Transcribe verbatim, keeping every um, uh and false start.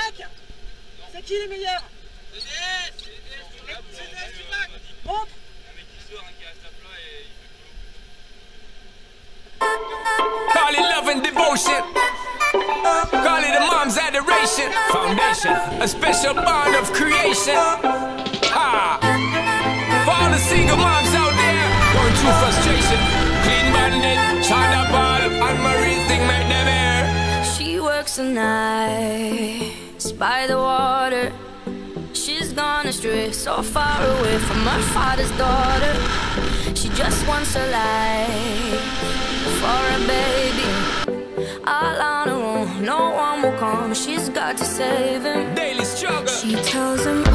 mec. C'est qui les meilleurs? Montre. Call it love and devotion. Call it a mom's adoration. Foundation, a special bond of creation. Ah, for all the single moms out there going through frustration. Clean bandit, China Ball, and Marie thing make them air. She works the nights by the water. She's gone astray, so far away from her father's daughter. She just wants a life for a baby. All on her own, no one will come. She's got to save him. Daily struggle. She tells him